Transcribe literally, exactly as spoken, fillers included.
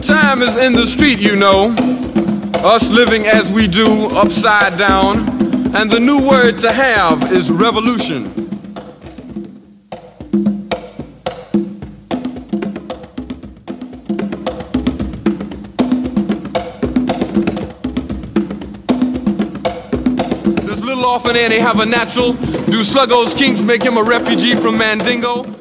time is in the street, you know, us living as we do, upside down, and the new word to have is revolution. Does little orphan Annie have a natural? Do Sluggo's kinks make him a refugee from Mandingo?